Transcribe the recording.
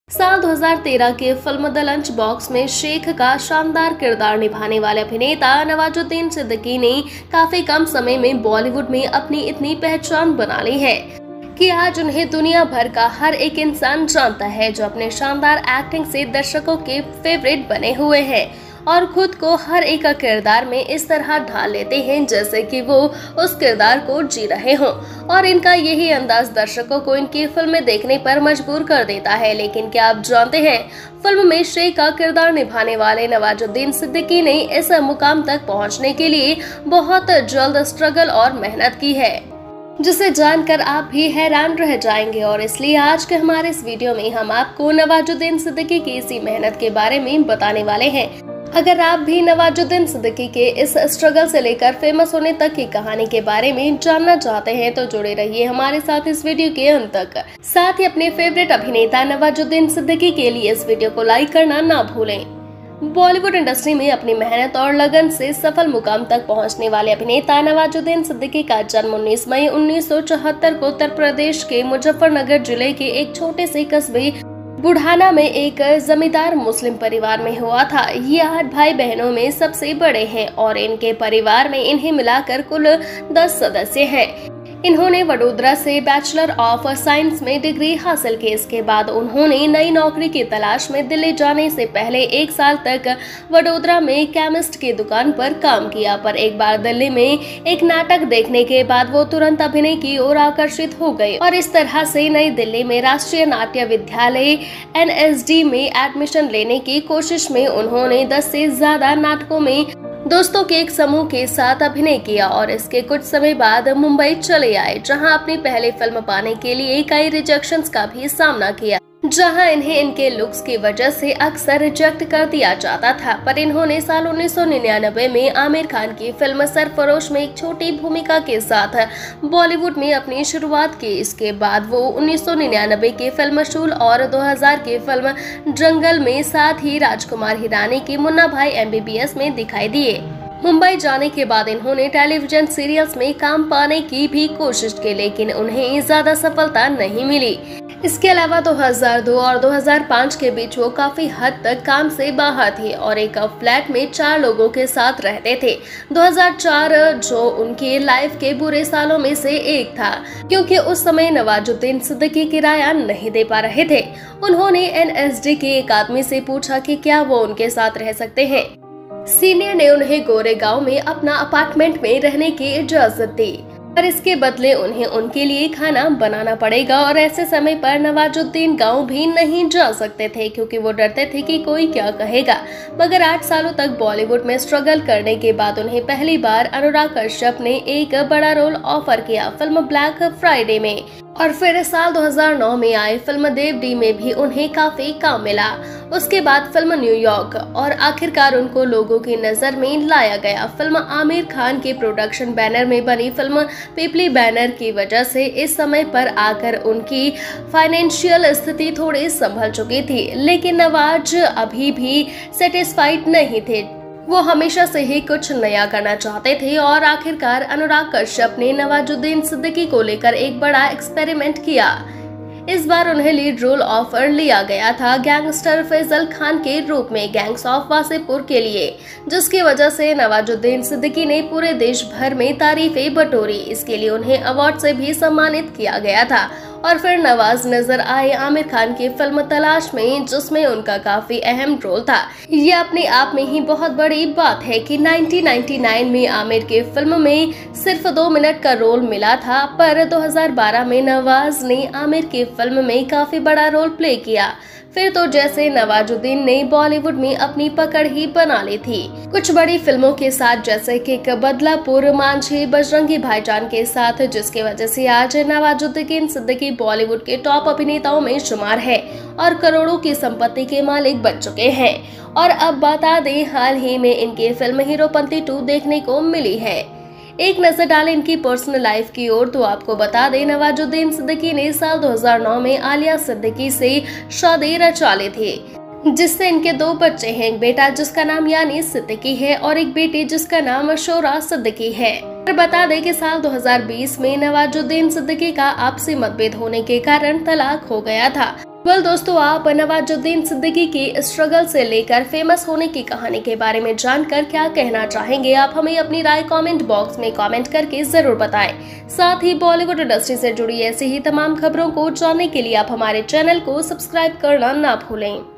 साल 2013 के film the lunch box में शेख का शानदार किरदार निभाने वाले अभिनेता नवाजुद्दीन सिद्दीकी ने काफी कम समय में बॉलीवुड में अपनी इतनी पहचान बना ली है कि आज उन्हें दुनिया भर का हर एक इंसान जानता है, जो अपने शानदार एक्टिंग से दर्शकों के फेवरेट बने हुए हैं और खुद को हर एक किरदार में इस तरह ढाल लेते हैं जैसे कि वो उस किरदार को जी रहे हों। और इनका यही अंदाज दर्शकों को इनकी फिल्में देखने पर मजबूर कर देता है। लेकिन क्या आप जानते हैं, फिल्म में शेख का किरदार निभाने वाले नवाजुद्दीन सिद्दीकी ने इस मुकाम तक पहुंचने के लिए बहुत जल्द स्ट्रगल और मेहनत की है, जिसे जानकर आप भी हैरान रह जाएंगे। और इसलिए आज के हमारे इस वीडियो में हम आपको नवाजुद्दीन सिद्दीकी की इसी मेहनत के बारे में बताने वाले हैं। अगर आप भी नवाजुद्दीन सिद्दीकी के इस स्ट्रगल से लेकर फेमस होने तक की कहानी के बारे में जानना चाहते हैं तो जुड़े रहिए हमारे साथ इस वीडियो के अंत तक। साथ ही अपने फेवरेट अभिनेता नवाजुद्दीन सिद्दीकी के लिए इस वीडियो को लाइक करना ना भूलें। बॉलीवुड इंडस्ट्री में अपनी मेहनत और लगन से सफल मुकाम तक पहुंचने वाले अभिनेता नवाजुद्दीन सिद्दीकी का जन्म 19 मई 1974 को उत्तर प्रदेश के मुजफ्फरनगर जिले के एक छोटे से कस्बे बुढ़ाना में एक जमींदार मुस्लिम परिवार में हुआ था। ये 8 भाई बहनों में सबसे बड़े हैं और इनके परिवार में इन्हें मिलाकर कुल 10 सदस्य हैं। इन्होंने वडोदरा से बैचलर ऑफ साइंस में डिग्री हासिल की। इसके बाद उन्होंने नई नौकरी की तलाश में दिल्ली जाने से पहले 1 साल तक वडोदरा में केमिस्ट की दुकान पर काम किया। पर एक बार दिल्ली में एक नाटक देखने के बाद वो तुरंत अभिनय की ओर आकर्षित हो गए और इस तरह से नई दिल्ली में राष्ट्रीय नाट्य विद्यालय NSD में एडमिशन लेने की कोशिश में उन्होंने 10 से ज्यादा नाटकों में दोस्तों के एक समूह के साथ अभिनय किया और इसके कुछ समय बाद मुंबई चले आए, जहां अपनी पहली फिल्म पाने के लिए कई रिजेक्शंस का भी सामना किया, जहां इन्हें इनके लुक्स की वजह से अक्सर रिजेक्ट कर दिया जाता था। पर इन्होंने साल 1999 में आमिर खान की फिल्म सरफरोश में एक छोटी भूमिका के साथ बॉलीवुड में अपनी शुरुआत की। इसके बाद वो 1999 की फिल्म शूल और 2000 की फिल्म जंगल में, साथ ही राजकुमार हिरानी की मुन्ना भाई MBBS में दिखाई दिए। मुंबई जाने के बाद इन्होंने टेलीविजन सीरियल्स में काम पाने की भी कोशिश की, लेकिन उन्हें ज्यादा सफलता नहीं मिली। इसके अलावा 2002 और 2005 के बीच वो काफी हद तक काम से बाहर थे और एक फ्लैट में 4 लोगों के साथ रहते थे। 2004 जो उनकी लाइफ के बुरे सालों में से एक था, क्योंकि उस समय नवाजुद्दीन सिद्दीकी किराया नहीं दे पा रहे थे। उन्होंने NSD के एक आदमी से पूछा कि क्या वो उनके साथ रह सकते हैं। सीनियर ने उन्हें गोरेगांव में अपना अपार्टमेंट में रहने की इजाजत दी, पर इसके बदले उन्हें उनके लिए खाना बनाना पड़ेगा। और ऐसे समय पर नवाजुद्दीन गांव भी नहीं जा सकते थे, क्योंकि वो डरते थे कि कोई क्या कहेगा। मगर 8 सालों तक बॉलीवुड में स्ट्रगल करने के बाद उन्हें पहली बार अनुराग कश्यप ने एक बड़ा रोल ऑफर किया फिल्म ब्लैक फ्राइडे में, और फिर साल 2009 में आई फिल्म देव डी में भी उन्हें काफी काम मिला। उसके बाद फिल्म न्यूयॉर्क और आखिरकार उनको लोगों की नजर में लाया गया। फिल्म आमिर खान के प्रोडक्शन बैनर में बनी फिल्म पीपली बैनर की वजह से इस समय पर आकर उनकी फाइनेंशियल स्थिति थोड़ी संभल चुकी थी, लेकिन नवाज अभी भी सेटिस्फाइड नहीं थे। वो हमेशा से ही कुछ नया करना चाहते थे और आखिरकार अनुराग कश्यप ने नवाजुद्दीन सिद्दीकी को लेकर एक बड़ा एक्सपेरिमेंट किया। इस बार उन्हें लीड रोल ऑफर लिया गया था गैंगस्टर फैजल खान के रूप में गैंग्स ऑफ वासेपुर के लिए, जिसकी वजह से नवाजुद्दीन सिद्दीकी ने पूरे देश भर में तारीफें बटोरी। इसके लिए उन्हें अवार्ड से भी सम्मानित किया गया था। और फिर नवाज नजर आए आमिर खान की फिल्म तलाश में, जिसमें उनका काफी अहम रोल था। ये अपने आप में ही बहुत बड़ी बात है कि 1999 में आमिर की फिल्म में सिर्फ 2 मिनट का रोल मिला था, पर 2012 में नवाज ने आमिर की फिल्म में काफी बड़ा रोल प्ले किया। फिर तो जैसे नवाजुद्दीन ने बॉलीवुड में अपनी पकड़ ही बना ली थी, कुछ बड़ी फिल्मों के साथ जैसे कि बदलापुर, मांझी, बजरंगी भाईजान के साथ, जिसकी वजह से आज नवाजुद्दीन सिद्दीकी बॉलीवुड के टॉप अभिनेताओं में शुमार है और करोड़ों की संपत्ति के मालिक बन चुके हैं। और अब बता दें, हाल ही में इनकी फिल्म हीरोपंती 2 देखने को मिली है। एक नजर डालें इनकी पर्सनल लाइफ की ओर तो आपको बता दें, नवाजुद्दीन सिद्दीकी ने साल 2009 में आलिया सिद्दीकी से शादी रचा ली थी, जिससे इनके 2 बच्चे हैं। एक बेटा जिसका नाम यानी सिद्दीकी है और एक बेटी जिसका नाम शोरा सिद्दीकी है। बता दें कि साल 2020 में नवाजुद्दीन सिद्दीकी का आपसी मतभेद होने के कारण तलाक हो गया था। वेल दोस्तों, आप नवाजुद्दीन सिद्दीकी की स्ट्रगल से लेकर फेमस होने की कहानी के बारे में जानकर क्या कहना चाहेंगे? आप हमें अपनी राय कमेंट बॉक्स में कमेंट करके जरूर बताएं। साथ ही बॉलीवुड इंडस्ट्री से जुड़ी ऐसी ही तमाम खबरों को जानने के लिए आप हमारे चैनल को सब्सक्राइब करना ना भूलें।